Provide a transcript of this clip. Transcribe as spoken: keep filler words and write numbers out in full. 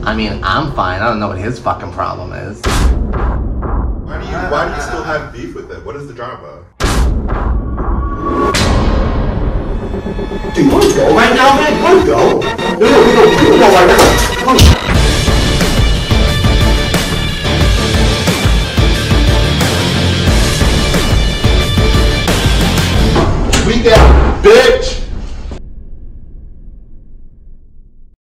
I mean, I'm fine. I don't know what his fucking problem is. Why do you, why do you still have beef with it? What is the drama? Do you want to go right now, man? You want to go?